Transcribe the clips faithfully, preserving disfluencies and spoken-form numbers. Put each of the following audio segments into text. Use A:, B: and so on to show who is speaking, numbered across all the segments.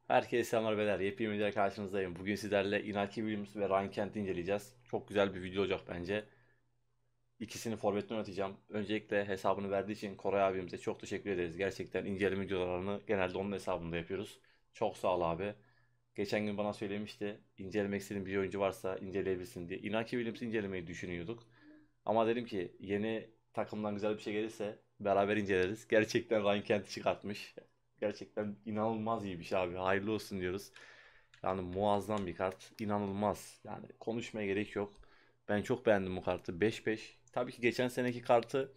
A: Herkese selamlar beyler. Yepyeni bir videoyla karşınızdayım. Bugün sizlerle Inaki Williams ve Ryan Kent'i inceleyeceğiz. Çok güzel bir video olacak bence. İkisini forvetten oynatacağım. Öncelikle hesabını verdiği için Koray abimize çok teşekkür ederiz. Gerçekten inceleme videolarını genelde onun hesabında yapıyoruz. Çok sağ ol abi. Geçen gün bana söylemişti. İncelemek istediğin bir oyuncu varsa inceleyebilirsin diye. Inaki Williams'ı incelemeyi düşünüyorduk. Ama dedim ki yeni takımdan güzel bir şey gelirse beraber inceleriz. Gerçekten Ryan Kent'i çıkartmış. Gerçekten inanılmaz iyi bir şey abi. Hayırlı olsun diyoruz. Yani muazzam bir kart. İnanılmaz. Yani konuşmaya gerek yok. Ben çok beğendim bu kartı. beş beş. Tabii ki geçen seneki kartı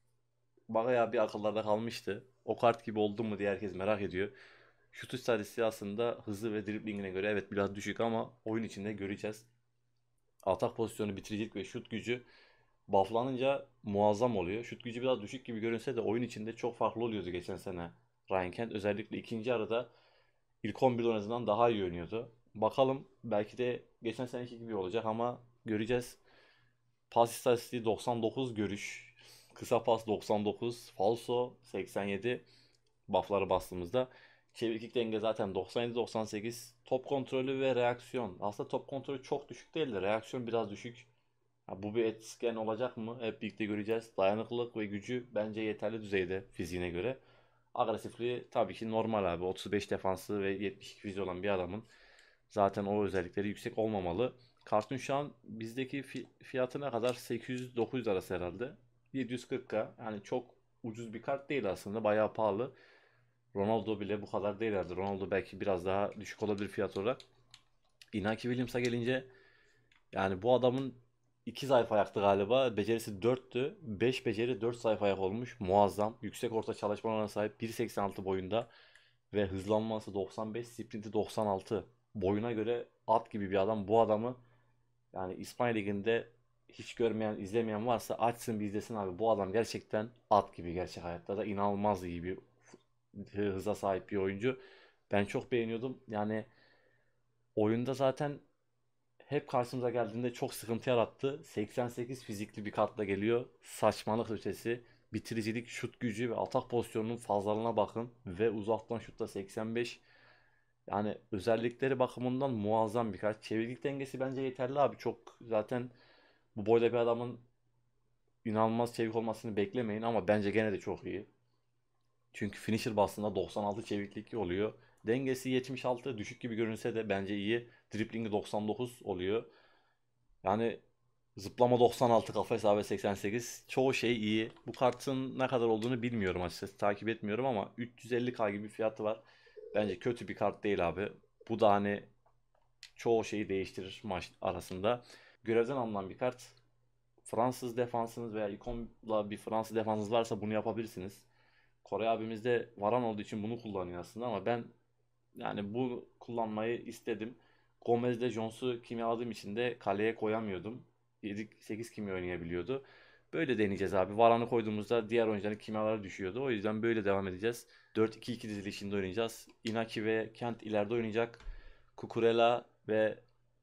A: bayağı bir akıllarda kalmıştı. O kart gibi oldu mu diye herkes merak ediyor. Şut istatistiği aslında hızı ve driblingine göre evet biraz düşük ama oyun içinde göreceğiz. Atak pozisyonu, bitiricilik ve şut gücü bufflanınca muazzam oluyor. Şut gücü biraz düşük gibi görünse de oyun içinde çok farklı oluyordu geçen sene. Ryan Kent özellikle ikinci yarıda ilk on bir en azından daha iyi oynuyordu. Bakalım belki de geçen seneki gibi olacak ama göreceğiz. Pas istatistiği doksan dokuz görüş. Kısa pas doksan dokuz. Falso seksen yedi. Buff'ları bastığımızda. Çeviklik denge zaten doksan yedi doksan sekiz. Top kontrolü ve reaksiyon. Aslında top kontrolü çok düşük değil de reaksiyon biraz düşük. Ha, bu bir etken olacak mı? Hep birlikte göreceğiz. Dayanıklılık ve gücü bence yeterli düzeyde fiziğine göre. Agresifliği tabii ki normal abi. otuz beş defansı ve yetmiş iki fiziği olan bir adamın zaten o özellikleri yüksek olmamalı. Kartun şu an bizdeki fiyatı ne kadar? sekiz yüz dokuz yüz arası herhalde. yedi yüz kırk K. Yani çok ucuz bir kart değil aslında. Bayağı pahalı. Ronaldo bile bu kadar değil herhalde. Ronaldo belki biraz daha düşük olabilir fiyat olarak. Inaki Williams'a gelince yani bu adamın iki zayıf ayaktı galiba. Becerisi dörttü. beş beceri dört zayıf ayak olmuş. Muazzam. Yüksek orta çalışma oranına sahip. bir seksen altı boyunda. Ve hızlanması doksan beş, sprinti doksan altı. Boyuna göre at gibi bir adam. Bu adamı yani İspanya Ligi'nde hiç görmeyen, izlemeyen varsa açsın bir izlesin abi. Bu adam gerçekten at gibi gerçek hayatta da inanılmaz iyi bir hıza sahip bir oyuncu. Ben çok beğeniyordum. Yani oyunda zaten hep karşımıza geldiğinde çok sıkıntı yarattı. seksen sekiz fizikli bir kartla geliyor. Saçmalık ötesi. Bitiricilik, şut gücü ve atak pozisyonunun fazlalığına bakın. Ve uzaktan şutta seksen beş. Yani özellikleri bakımından muazzam bir kart. Çeviklik dengesi bence yeterli abi. Çok zaten bu boyda bir adamın inanılmaz çevik olmasını beklemeyin ama bence gene de çok iyi. Çünkü finisher bastığında doksan altı çeviklik oluyor. Dengesi yetmiş altı düşük gibi görünse de bence iyi. Driblingi doksan dokuz oluyor. Yani zıplama doksan altı, kafa hesabı seksen sekiz. Çoğu şey iyi. Bu kartın ne kadar olduğunu bilmiyorum açıkçası. Takip etmiyorum ama üç yüz elli K gibi bir fiyatı var. Bence kötü bir kart değil abi. Bu da hani çoğu şeyi değiştirir maç arasında. Görevden alınan bir kart. Fransız defansınız veya ikonla bir Fransız defansınız varsa bunu yapabilirsiniz. Kore abimiz de Varan olduğu için bunu kullanıyor aslında ama ben yani bu kullanmayı istedim. Gomez'de Jones'u kimyaladığım için de kaleye koyamıyordum. yedi sekiz kimya oynayabiliyordu. Böyle deneyeceğiz abi. Varan'ı koyduğumuzda diğer oyuncuların kimyaları düşüyordu. O yüzden böyle devam edeceğiz. dört iki iki dizilişinde oynayacağız. Inaki ve Kent ileride oynayacak. Cucurella ve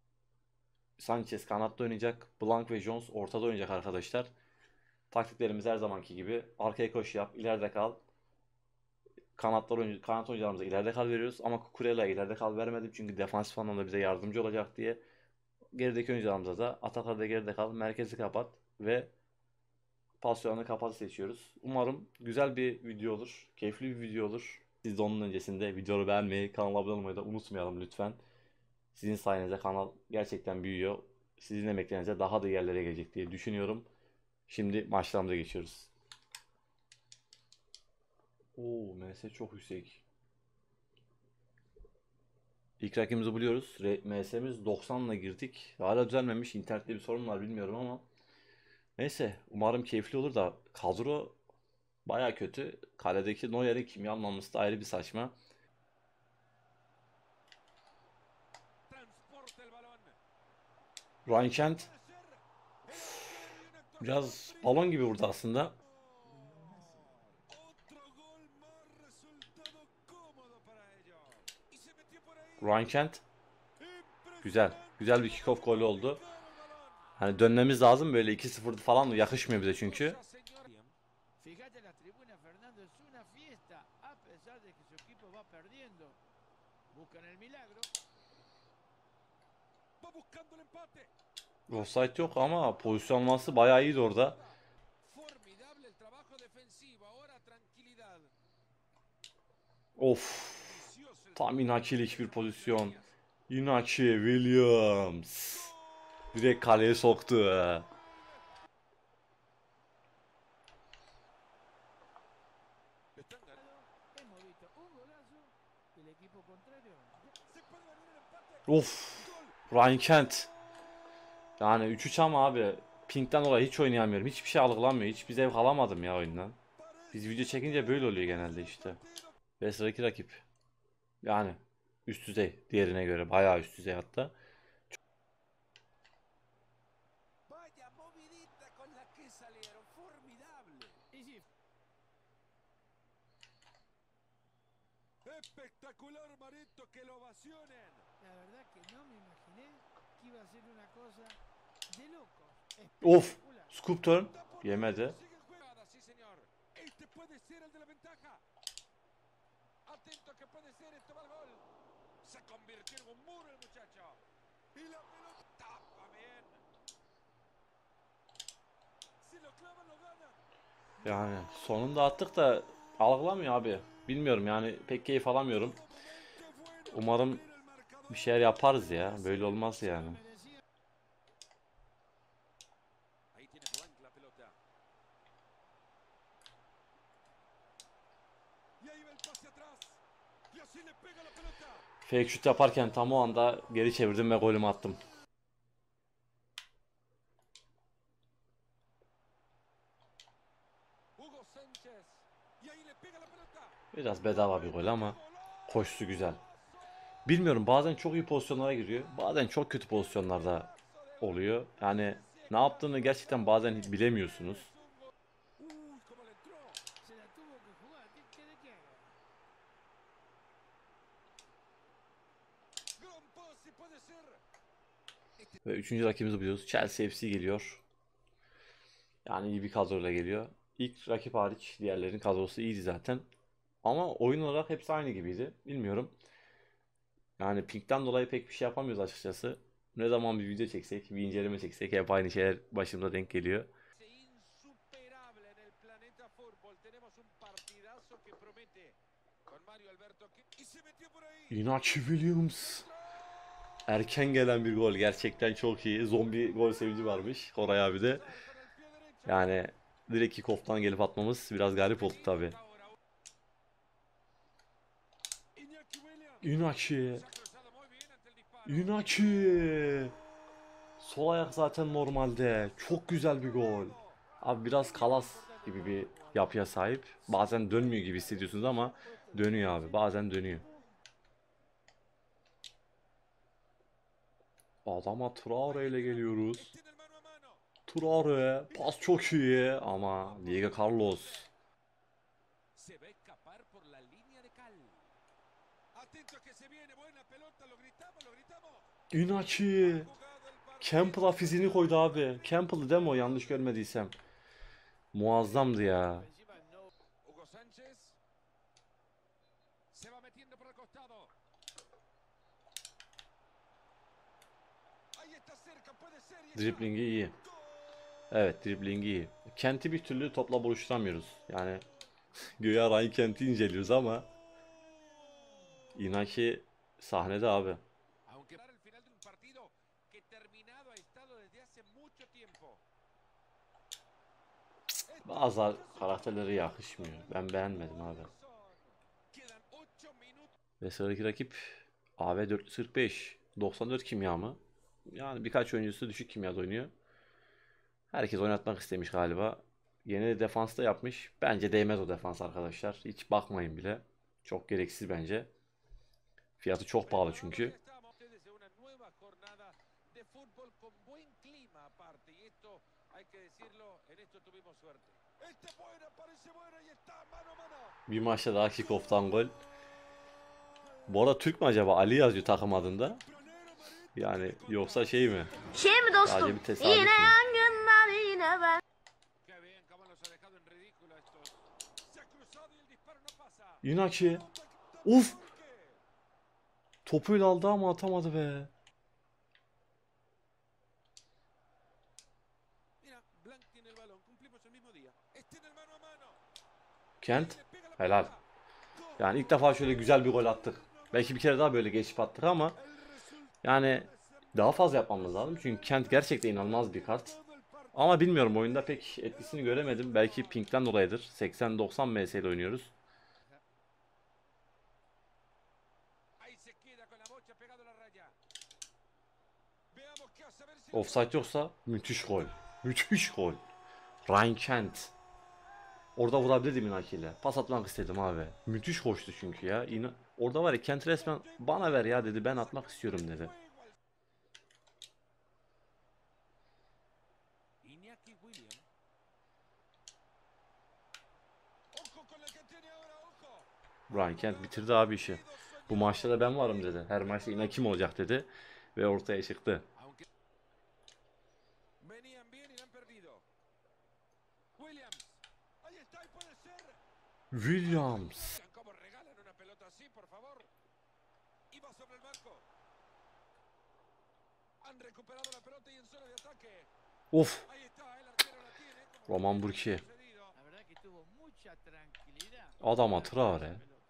A: Sanchez kanatta oynayacak. Blanc ve Jones ortada oynayacak arkadaşlar. Taktiklerimiz her zamanki gibi. Arkaya koş yap, ileride kal. Kanatlar oyuncu, kanat oyuncularımıza ileride kal veriyoruz. Ama Cucurella'ya ileride kal vermedim. Çünkü defansif anlamda bize yardımcı olacak diye. Gerideki oyuncularımıza da ataklarda geride kal, merkezi kapat ve pozisyonu kapat seçiyoruz. Umarım güzel bir video olur. Keyifli bir video olur. Siz de onun öncesinde videoyu beğenmeyi, kanala abone olmayı da unutmayalım lütfen. Sizin sayenizde kanal gerçekten büyüyor. Sizin emeklerinize daha da yerlere gelecek diye düşünüyorum. Şimdi maçlarımıza geçiyoruz. Oo, M S çok yüksek. İlk rakibimizi buluyoruz. M S'miz doksan ile girdik. Hala düzelmemiş. İnternette bir sorun var bilmiyorum ama. Neyse umarım keyifli olur da kadro baya kötü. Kaledeki Neuer'i kimya almamız da ayrı bir saçma. Ryan Kent biraz balon gibi vurdu aslında. Ryan Kent güzel. Güzel bir kickoff golü oldu. Hani dönmemiz lazım böyle iki sıfır falan yakışmıyor bize çünkü.
B: Fíjate la tribuna, Fernando, es una fiesta, a pesar de que su equipo va perdiendo.
A: Offside yok ama pozisyon alması bayağı iyiydi orada. Of. Tam Inaki'lik bir pozisyon. Inaki Williams. Direkt kaleye soktu. Of. Ryan Kent. Yani üç üç ama abi. Pink'ten dolayı hiç oynayamıyorum. Hiçbir şey algılamıyor. Hiçbir zevk alamadım ya oyundan. Biz video çekince böyle oluyor genelde işte. Ve sıradaki rakip. Yani üst düzey. Diğerine göre bayağı üst düzey hatta.
B: Espectacular, Marito, que lo ovacionen.
C: La verdad que no me imaginé que iba a ser una cosa de locos.
A: Of.
C: Espectacular.
A: Scoop turn. Yemedi.
B: Sigue el juego. Sí, señor. Este puede ser el de la ventaja. Atento que puede ser, este va al gol. Se convirtió en un muro el muchacho. Y la pelota tapa bien. Si lo clavan lo gana.
A: Yani sonunda attık da algılamıyor abi. Bilmiyorum yani pek keyif alamıyorum. Umarım bir şeyler yaparız ya. Böyle olmaz yani.
B: Ahí tiene Blanc la pelota. Y ahí va el pase atrás. Y así le pega la pelota.
A: Fake şut yaparken tam o anda geri çevirdim ve golümü attım.
B: Hugo Sánchez. Y ahí le pega la pelota.
A: Biraz bedava bir gol ama koşusu güzel. Bilmiyorum bazen çok iyi pozisyonlara giriyor. Bazen çok kötü pozisyonlarda oluyor. Yani ne yaptığını gerçekten bazen bilemiyorsunuz.
B: Uy, cómo le entró.
C: Se la tuvo que jugar. ¿Qué quiere que haga?
B: Gran pase puede ser.
A: Ve üçüncü rakibimizi biliyoruz. Chelsea F C geliyor. Yani iyi bir kadroyla geliyor. İlk rakip hariç diğerlerinin kadrosu iyiydi zaten. Ama oyun olarak hepsi aynı gibiydi. Bilmiyorum. Yani Pink'ten dolayı pek bir şey yapamıyoruz açıkçası. Ne zaman bir video çeksek, bir inceleme çeksek hep aynı şeyler başımıza denk geliyor.
B: Insuperable en el planeta fútbol. Tenemos un partidazo que promete. Con Mario Alberto y se metió por ahí.
A: Inaki Williams. Erken gelen bir gol. Gerçekten çok iyi. Zombi gol sevinci varmış Koray abi de. Yani direkt kick-off'tan gelip atmamız biraz garip oldu tabi. Inaki. Inaki. Sol ayak zaten normalde. Çok güzel bir gol. Abi biraz kalas gibi bir yapıya sahip. Bazen dönmüyor gibi hissediyorsunuz ama dönüyor abi. Bazen dönüyor. Adama Traore ile geliyoruz. Traore. Pas çok iyi ama Diego Carlos.
B: Se va a escapar por la línea de cal. Atento que se viene buena pelota, lo gritamos, lo gritamos.
A: Inaki. Campbell'a fiziğini koydu abi. Campbell'ı değil mi o yanlış görmediysem. Muazzamdı ya.
B: Hugo Sánchez. Se va metiendo por el costado. Ahí está cerca, puede ser. y está.
A: Driblingi iyi. Evet driblingi iyi. Kent'i bir türlü topla buluşturamıyoruz. Yani güya Ryan Kent'i inceliyoruz ama Inaki sahnede abi.
B: Aunque para el final de un partido que terminado ha estado desde hace mucho tiempo.
A: Bazı karakterleri yakışmıyor. Ben beğenmedim abi.
B: Quedan ocho minutos.
A: Ve sıradaki rakip A V dört yüz kırk beş. doksan dört kimya mı? Yani birkaç oyuncusu düşük kimyada oynuyor. Herkes oynatmak istemiş galiba. Yeni de defansta yapmış. Bence değmez o defans arkadaşlar. Hiç bakmayın bile. Çok gereksiz bence. Fiyatı çok pahalı çünkü.
B: Desde una nueva jornada de fútbol con buen clima aparte y esto hay que decirlo, en esto tuvimos suerte. Esta buena, parece buena y está mano a mano.
A: Bir maçta daha kick-off'tan gol. Bu arada Türk mü acaba? Ali yazıyor takım adında. Yani yoksa şey mi?
D: Şey mi
A: Sadece
D: dostum?
A: bir tesadüf
D: Yine
A: mü?
D: yangınlar yine ben.
B: Qué bien, cómo los ha dejado en ridículo estos. Se ha cruzado y el disparo no pasa.
A: Inaki. Uf. topuyla aldı ama atamadı be.
B: Mira, Blanc tiene el balón, cumplimos el mismo día. Está en el mano a mano.
A: Kent.
B: Le pega la
A: Helal.
B: pelota.
A: Yani ilk defa şöyle güzel bir gol attık. Belki bir kere daha böyle geçip attık ama yani daha fazla yapmamız lazım. Çünkü Kent gerçekten inanılmaz bir kart. Ama bilmiyorum, oyunda pek etkisini göremedim. Belki ping'den dolayıdır. seksen doksan M S ile oynuyoruz.
B: Ahí se queda con la bocha pegado a la raya. Veamos qué hace, a ver si lo
A: Offside
B: encuentra.
A: yoksa müthiş gol. Müthiş gol. Ryan Kent. Orada vurabilirdim Inaki'yle. Pas atmak istedim abi. Müthiş koştu çünkü ya. İna Orada var ya, Kent resmen bana ver ya dedi. Ben atmak istiyorum dedi.
B: Iñaki Williams. Ojo con la que tiene ahora, ojo.
A: Ryan Kent bitirdi abi işi. Bu maçta da ben varım dedi. Her maçta Inaki kim olacak dedi. Ve ortaya çıktı.
B: Aunque venían bien y la han perdido. Williams. Ahí está y puede ser.
A: Williams.
B: ¿Cómo regalan una pelota así, por favor? Iba sobre el marco. Han recuperado la pelota y en zona de ataque.
A: Of.
B: Ahí está, el arquero la tiene. como
A: Roman
B: tenía
A: Burki.
B: sucedido.
C: La verdad que tuvo mucha tranquilidad.
A: Adam
C: para
A: hatıra var
C: esa
A: ya.
C: pelota.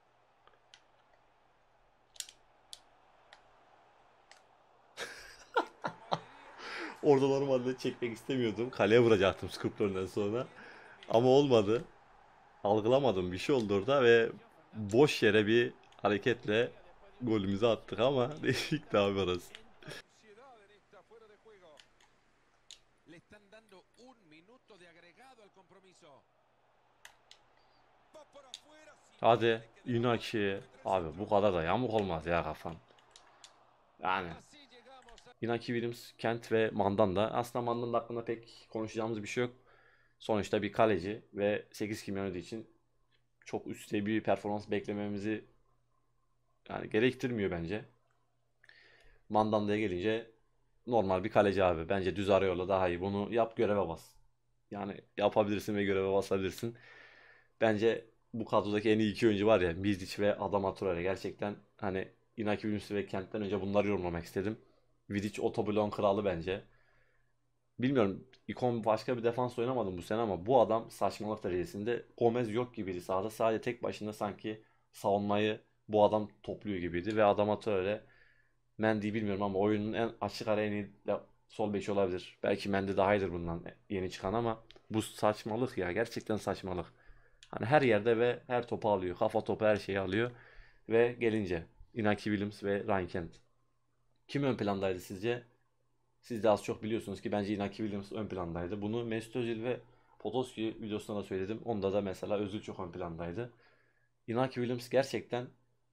A: Orada normalde çekmek istemiyordum. Kaleye vuracaktım Skurpler'den sonra. Ama olmadı. Algılamadım, bir şey oldu orada ve boş yere bir hareketle golümüzü attık ama değişikti abi orası.
B: Ansiedad en esta fuera de juego. Le están dando un minuto de agregado al compromiso. Va por afuera. sin
A: Hadi
B: duda le quedará
A: Inaki.
B: un
A: Abi bu kadar da yamuk olmaz ya kafam. Yani
B: Así llegamos a...
A: Inaki Williams, Kent ve Mandanda. Aslında Mandanda hakkında pek konuşacağımız bir şey yok. Sonuçta bir kaleci ve sekiz kim oynadığı için çok üst düzey bir performans beklememizi yani gerektirmiyor bence. Mandanda'ya gelince normal bir kaleci abi. Bence düz arayla daha iyi. Bunu yap, göreve bas. Yani yapabilirsin ve göreve basabilirsin. Bence bu kadrodaki en iyi iki oyuncu var ya, Mizdic ve Adama Traore. Gerçekten hani Inaki Williams ve Kent'ten önce bunları yorumlamak istedim. Vidic otobloğun kralı bence. Bilmiyorum, ikon başka bir defans oynamadım bu sene ama bu adam saçmalık derecesinde. Gomez yok gibiydi sahada. Sadece tek başına sanki savunmayı bu adam topluyor gibiydi ve Adama Traore, Mendy'yi bilmiyorum ama oyunun en açık ara en iyi de sol beki olabilir. Belki Mendy daha iyidir bundan yeni çıkan ama bu saçmalık ya, gerçekten saçmalık. Hani her yerde ve her topu alıyor. Kafa topu her şeyi alıyor. Ve gelince Inaki Williams ve Ryan Kent. Kim ön plandaydı sizce? Siz de az çok biliyorsunuz ki bence Inaki Williams ön plandaydı. Bunu Mesut Özil ve Podolski videosunda da söyledim. Onda da mesela Özil çok ön plandaydı. Inaki Williams gerçekten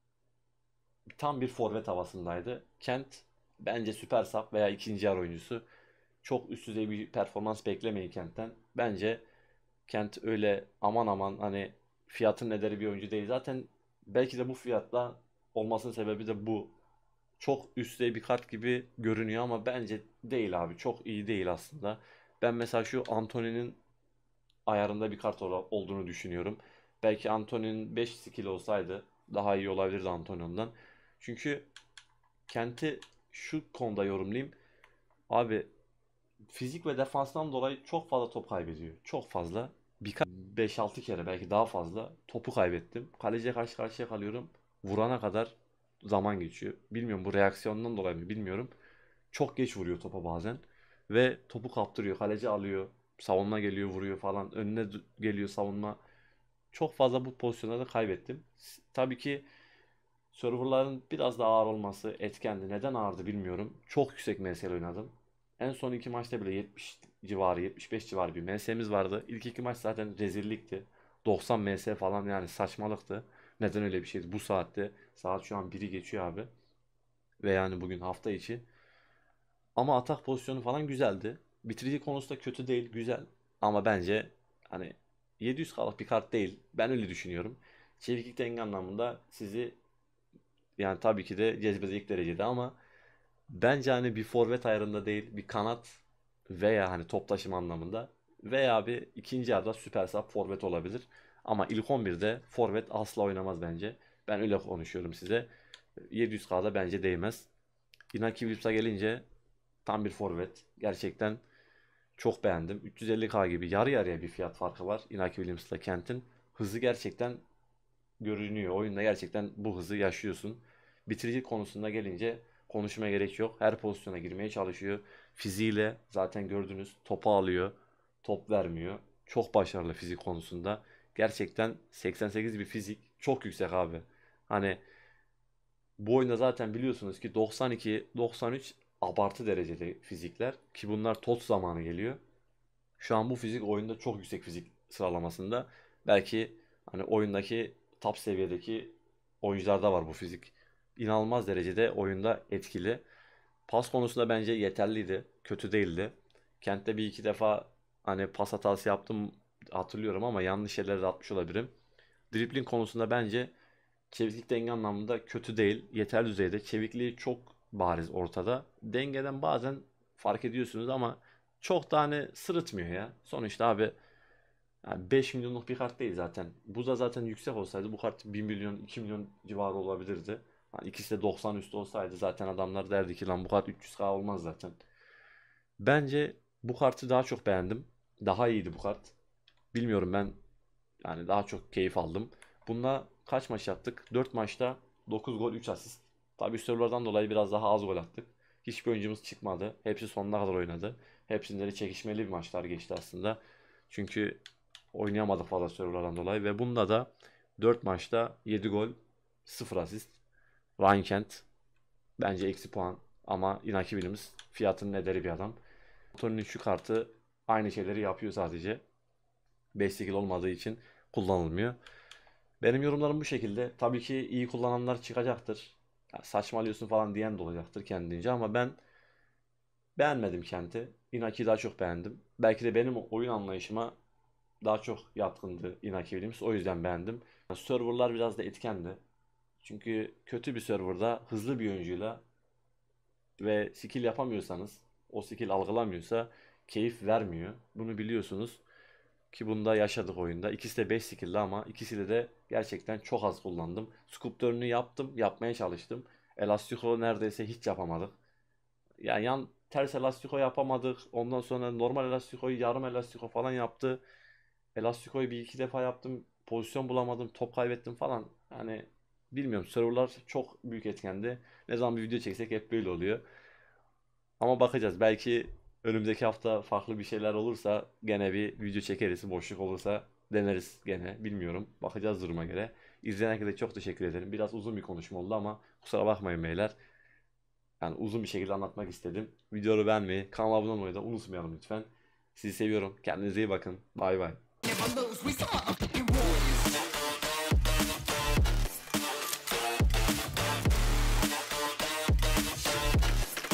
A: tam bir forvet havasındaydı. Kent bence süper sap veya ikinci yarı oyuncusu. Çok üst düzey bir performans beklemeyin Kent'ten. Bence Kent öyle aman aman hani fiyatın ederi bir oyuncu değil. Zaten belki de bu fiyatla olmasının sebebi de bu. Çok üst düzey bir kart gibi görünüyor ama bence değil abi. Çok iyi değil aslında. Ben mesela şu Antony'nin ayarında bir kart ola- olduğunu düşünüyorum. Belki Antony'nin beş skill olsaydı daha iyi olabilirdi Antony'den. Çünkü Kent'i şu konuda yorumlayayım. Abi fizik ve defanstan dolayı çok fazla top kaybediyor. Çok fazla. Birkaç beş altı kere belki daha fazla topu kaybettim. Kaleciye karşı karşıya kalıyorum. Vurana kadar zaman geçiyor. Bilmiyorum, bu reaksiyondan dolayı mı bilmiyorum. Çok geç vuruyor topa bazen. Ve topu kaptırıyor. Kaleci alıyor. Savunma geliyor, vuruyor falan. Önüne d- geliyor savunma. Çok fazla bu pozisyonlarda kaybettim. S- Tabii ki serverların biraz daha ağır olması etkendi. Neden ağırdı bilmiyorum. Çok yüksek M S L oynadım. En son iki maçta bile yetmiş civarı, yetmiş beş civarı bir M S'miz vardı. İlk iki maç zaten rezillikti. doksan M S falan, yani saçmalıktı. Neden öyle bir şeydi bu saatte? Saat şu an biri geçiyor abi. Ve yani bugün hafta içi. Ama atak pozisyonu falan güzeldi. Bitirici konusunda kötü değil, güzel. Ama bence hani yedi yüz K'lık bir kart değil. Ben öyle düşünüyorum. Çeviklik denge anlamında sizi yani tabii ki de cezbedecek derecede ama bence hani bir forvet ayarında değil, bir kanat veya hani top taşıma anlamında veya bir ikinci yarıda süper sap forvet olabilir. Ama ilk on birde forvet asla oynamaz bence. Ben öyle konuşuyorum size. yedi yüz K'da bence değmez. Inaki Williams'a gelince tam bir forvet. Gerçekten çok beğendim. üç yüz elli K gibi yarı yarıya bir fiyat farkı var Inaki Williams'la Kent'in. Hızı gerçekten görünüyor. Oyunda gerçekten bu hızı yaşıyorsun. Bitirici konusunda gelince konuşmaya gerek yok. Her pozisyona girmeye çalışıyor. Fiziğiyle zaten gördünüz. Topu alıyor. Top vermiyor. Çok başarılı fizik konusunda. Gerçekten seksen sekiz bir fizik. Çok yüksek abi. Hani bu oyunda zaten biliyorsunuz ki doksan iki doksan üç abartı derecede fizikler. Ki bunlar T O T zamanı geliyor. Şu an bu fizik oyunda çok yüksek fizik sıralamasında. Belki hani oyundaki top seviyedeki oyuncularda var bu fizik. İnanılmaz derecede oyunda etkili. Pas konusunda bence yeterliydi. Kötü değildi. Kent'te bir iki defa hani pas hatası yaptım hatırlıyorum ama yanlış yerlere de atmış olabilirim. Dribbling konusunda bence çeviklik denge anlamında kötü değil. Yeterli düzeyde. Çevikliği çok bariz ortada. Dengeden bazen fark ediyorsunuz ama çok da hani sırıtmıyor ya. Sonuçta abi yani beş milyonluk bir kart değil zaten. Bu da zaten yüksek olsaydı bu kart bir milyon iki milyon civarı olabilirdi. Hani ikisi de doksan üstü olsaydı zaten adamlar derdi ki lan bu kart üç yüz K olmaz zaten. Bence bu kartı daha çok beğendim. Daha iyiydi bu kart. Bilmiyorum ben yani daha çok keyif aldım. Bununla kaç maç yaptık? dört maçta dokuz gol üç asist. Tabii serverlardan dolayı biraz daha az gol attık. Hiçbir oyuncumuz çıkmadı. Hepsi sonuna kadar oynadı. Hepsinde de çekişmeli bir maçlar geçti aslında. Çünkü oynayamadık fazla serverlardan dolayı. Ve bunda da dört maçta yedi gol sıfır asist. Ryan Kent bence eksi puan. Ama Inaki Williams fiyatının ederi bir adam. Tony'nin şu kartı aynı şeyleri yapıyor sadece. beş skill olmadığı için kullanılmıyor. Benim yorumlarım bu şekilde. Tabii ki iyi kullananlar çıkacaktır. Ya saçmalıyorsun falan diyen de olacaktır kendince ama ben beğenmedim Kent'i. Inaki'yi daha çok beğendim. Belki de benim oyun anlayışıma daha çok yatkındı Inaki Williams. O yüzden beğendim. Serverlar biraz da etkendi. Çünkü kötü bir serverda hızlı bir oyuncuyla ve skill yapamıyorsanız, o skill algılamıyorsa keyif vermiyor. Bunu biliyorsunuz. Ki bunda yaşadık oyunda. İkisi de beş skill'di ama ikisiyle de gerçekten çok az kullandım. Sculptor'unu yaptım, yapmaya çalıştım. Elastiko neredeyse hiç yapamadık. Yani yan ters elastiko yapamadık. Ondan sonra normal elastikoyu yarım elastiko falan yaptı. Elastikoyu bir iki defa yaptım. Pozisyon bulamadım, top kaybettim falan. Yani bilmiyorum, serverlar çok büyük etkendi. Ne zaman bir video çeksek hep böyle oluyor. Ama bakacağız. Belki önümüzdeki hafta farklı bir şeyler olursa gene bir video çekeriz. Boşluk olursa deneriz gene. Bilmiyorum. Bakacağız duruma göre. İzleyen herkese çok teşekkür ederim. Biraz uzun bir konuşma oldu ama kusura bakmayın beyler. Yani uzun bir şekilde anlatmak istedim. Videoyu beğenmeyi, kanala abone olmayı da unutmayalım lütfen. Sizi seviyorum. Kendinize iyi bakın. Bay bay.